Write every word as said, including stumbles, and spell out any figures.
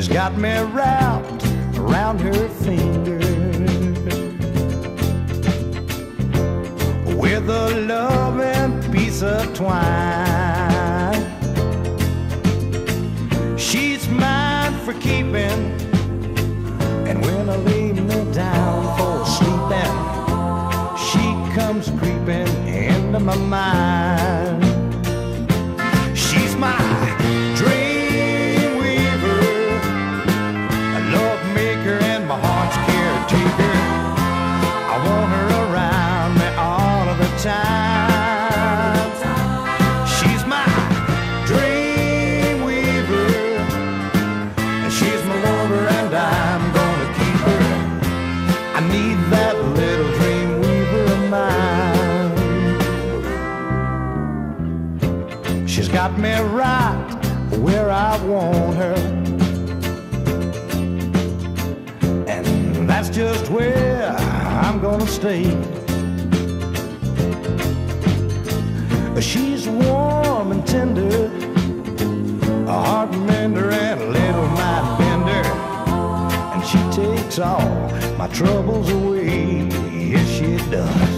got me wrapped around her finger with a loving piece of twine. She's mine for keeping, and when I lay me down for sleeping, she comes creeping into my mind. She's my dream weaver, a love maker, and my heart's caretaker. I want her around me all of the time. She's my dream weaver, and she's my lover, and I'm gonna keep her. I need that little dream weaver of mine. She's got me right where I want her, and that's just where I'm gonna stay. She's warm and tender, a heart mender and a little mind bender, and she takes all my troubles away. Yes, she does.